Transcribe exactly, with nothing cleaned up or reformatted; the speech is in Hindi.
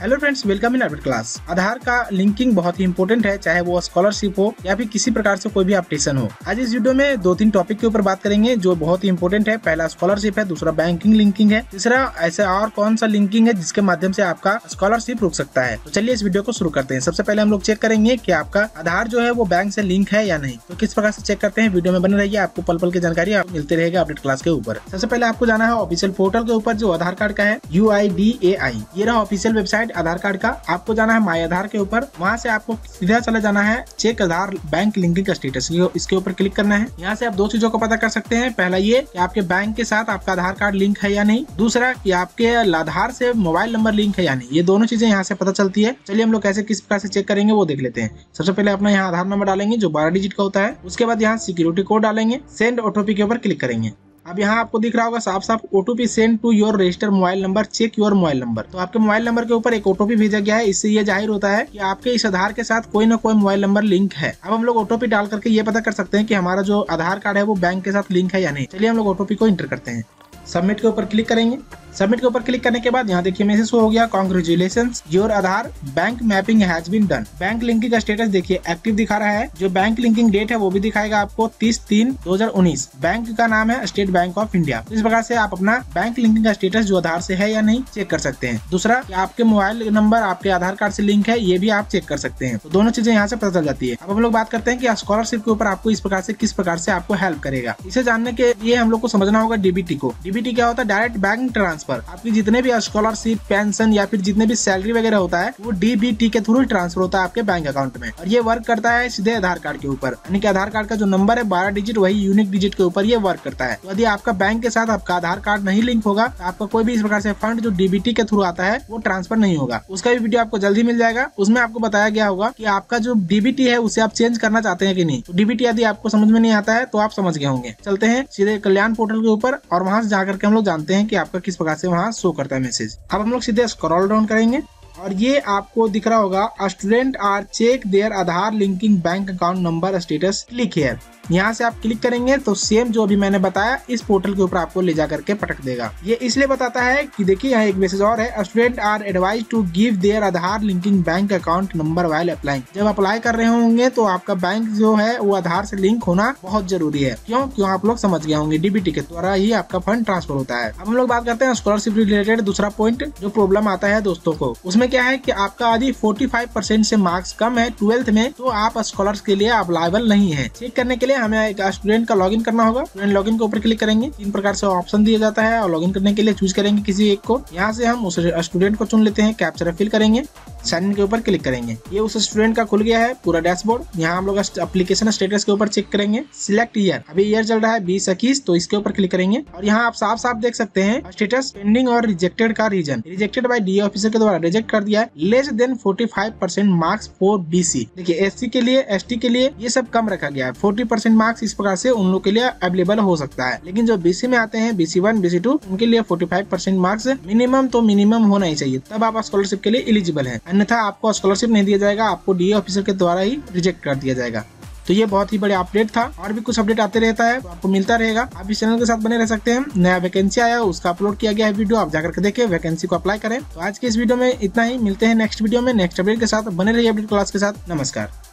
Hello friends, welcome in update class. Aadhaar का लिंकिंग बहुत ही इंपॉर्टेंट है, चाहे वो स्कॉलरशिप हो या फिर किसी प्रकार से कोई भी एप्लीकेशन हो। आज इस वीडियो में दो तीन टॉपिक के ऊपर बात करेंगे जो बहुत ही इंपॉर्टेंट है। पहला स्कॉलरशिप है, दूसरा बैंकिंग लिंकिंग है, तीसरा ऐसा और कौन सा लिंकिंग है जिसके माध्यम से आपका स्कॉलरशिप रुक सकता है। तो चलिए इस वीडियो को शुरू करते हैं। सबसे पहले हम लोग चेक करेंगे कि आपका आधार जो है वो बैंक से लिंक है या नहीं। तो किस प्रकार से चेक करते हैं, वीडियो में बने रहिए, आपको पल पल की जानकारी आपको मिलती रहेगी अपडेट क्लास के ऊपर। सबसे पहले आपको जाना है ऑफिशियल पोर्टल के ऊपर जो आधार कार्ड का है, यू आई डी ए आई। ये रहा ऑफिशियल वेबसाइट आधार कार्ड का। आपको जाना है माय आधार के ऊपर, वहां से आपको सीधा चला जाना है चेक आधार बैंक लिंकिंग का स्टेटस, इसके ऊपर क्लिक करना है। यहाँ से आप दो चीजों को पता कर सकते हैं। पहला ये कि आपके बैंक के साथ आपका आधार कार्ड लिंक है या नहीं, दूसरा कि आपके आधार से मोबाइल नंबर लिंक है या नहीं। ये दोनों चीजें यहाँ से पता चलती है। चलिए हम लोग कैसे किस प्रकार से चेक करेंगे वो देख लेते हैं। सबसे पहले अपना यहाँ आधार नंबर डालेंगे जो बारह डिजिट का होता है। उसके बाद यहाँ सिक्योरिटी कोड डालेंगे, सेंड ओटीपी के ऊपर क्लिक करेंगे। अब यहाँ आपको दिख रहा होगा साफ साफ OTP send to your registered mobile number, check your mobile number. तो आपके मोबाइल नंबर के ऊपर एक ओटीपी भेजा गया है। इससे ये जाहिर होता है कि आपके इस आधार के साथ कोई ना कोई मोबाइल नंबर लिंक है। अब हम लोग ओटीपी डाल करके ये पता कर सकते हैं कि हमारा जो आधार कार्ड है वो बैंक के साथ लिंक है या नहीं। चलिए हम लोग ओटीपी को इंटर करते हैं, सबमिट के ऊपर क्लिक करेंगे। सबमिट के ऊपर क्लिक करने के बाद यहाँ देखिए मैसेज हो गया, congratulations your Aadhaar bank mapping has been done. Bank linking का स्टेटस देखिए एक्टिव दिखा रहा है। जो बैंक लिंकिंग डेट है वो भी दिखाएगा आपको तीस तीन दो हजार उन्नीस। बैंक का नाम है स्टेट बैंक ऑफ इंडिया। इस प्रकार से आप अपना बैंक लिंकिंग का स्टेटस जो आधार से है या नहीं चेक कर सकते हैं। दूसरा कि आपके मोबाइल नंबर आपके आधार कार्ड से लिंक है, ये भी आप चेक कर सकते हैं। तो दोनों चीजें यहाँ से पता चल जाती है। अब हम लोग बात करते हैं कि स्कॉलरशिप के ऊपर आपको इस प्रकार से किस प्रकार से आपको हेल्प करेगा। इसे जानने के लिए हम लोग को समझना होगा डीबीटी को। डीबीटी क्या होता है? Direct bank transfer. आपकी जितने भी स्कॉलरशिप, पेंशन या फिर जितने भी सैलरी वगैरह होता है वो डीबीटी के थ्रू ट्रांसफर होता है आपके बैंक अकाउंट में। और ये वर्क करता है सीधे आधार कार्ड के ऊपर, यानी कि आधार कार्ड का जो नंबर है बारह डिजिट, वही यूनिक डिजिट के ऊपर ये वर्क करता है। तो यदि आपका बैंक के साथ आपका आधार कार्ड नहीं लिंक होगा तो आपका कोई भी इस प्रकार से फंड जो डीबीटी के थ्रू आता है वो ट्रांसफर नहीं होगा। उसका भी वीडियो आपको जल्दी मिल जाएगा। उसमें आपको बताया गया होगा कि आपका जो डीबीटी है उसे आप चेंज करना चाहते हैं कि नहीं। तो डीबीटी यदि आपको समझ में नहीं आता है तो आप समझ गए होंगे। चलते हैं सीधे कल्याण पोर्टल के ऊपर और वहां से जाकर के हम लोग जानते हैं कि आपका किस प्रकार से वहाँ शो करता है मैसेज। अब हम लोग सीधे स्क्रॉल डाउन करेंगे और ये आपको दिख रहा होगा student are check their Aadhaar linking bank account number status, click here. यहाँ से आप क्लिक करेंगे तो सेम जो अभी मैंने बताया इस पोर्टल के ऊपर आपको ले जा करके पटक देगा। ये इसलिए बताता है कि देखिए यहाँ एक मैसेज और है, student are advise to give their Aadhaar linking bank account number while applying. जब अप्लाई कर रहे होंगे तो आपका बैंक जो है वो आधार से लिंक होना बहुत जरूरी है। क्यों क्यों आप लोग समझ गए होंगे, डीबीटी के द्वारा ही आपका फंड ट्रांसफर होता है। अब हम लोग बात करते हैं स्कॉलरशिप रिलेटेड दूसरा पॉइंट जो प्रॉब्लम आता है दोस्तों को। उसमें क्या है कि आपका यदि पैंतालीस परसेंट से मार्क्स कम है ट्वेल्थ में तो आप स्कॉलर्स के लिए अवेलेबल नहीं है। चेक करने के लिए हमें एक स्टूडेंट का लॉगिन करना होगा। स्टूडेंट लॉगिन के ऊपर क्लिक करेंगे, तीन प्रकार से ऑप्शन दिया जाता है और लॉगिन करने के लिए चूज करेंगे किसी एक को। यहाँ से हम उस स्टूडेंट को चुन लेते हैं, कैप्चर फिल करेंगे, साइन इन के ऊपर क्लिक करेंगे। ये उस स्टूडेंट का खुल गया है पूरा डैशबोर्ड। यहाँ हम लोग एप्लीकेशन स्टेटस के ऊपर चेक करेंगे, सिलेक्ट ईयर, अभी ईयर चल रहा है बीस इक्कीस, तो इसके ऊपर क्लिक करेंगे और यहाँ आप साफ साफ देख सकते हैं स्टेटस पेंडिंग और रिजेक्टेड का reason, rejected by the officer के द्वारा रिजेक्ट कर दिया है, लेस देन पैंतालीस परसेंट मार्क्स फॉर बीसी। देखिए एससी के लिए, एसटी के लिए ये सब कम रखा गया है। चालीस परसेंट मार्क्स इस प्रकार से उन लोग के लिए अवेलेबल हो सकता है, लेकिन जो बीसी में आते हैं बीसी वन बीसी टू उनके लिए पैंतालीस परसेंट मार्क्स मिनिमम तो मिनिमम होना ही चाहिए, तब आप स्कॉलरशिप के लिए एलिजिबल है। अन्यथा आपको स्कॉलरशिप नहीं दिया जाएगा, आपको डी ऑफिसर के द्वारा ही रिजेक्ट कर दिया जाएगा। तो ये बहुत ही बड़ा अपडेट था। और भी कुछ अपडेट आते रहता है तो आपको मिलता रहेगा। आप इस चैनल के साथ बने रह सकते हैं। नया वैकेंसी आया उसका अपलोड किया गया है वीडियो, आप जाकर के देखें, वैकेंसी को अप्लाई करें। तो आज के इस वीडियो में इतना ही, मिलते हैं नेक्स्ट वीडियो में नेक्स्ट अपडेट के साथ। बने रहिए अपडेट क्लास के साथ। नमस्कार।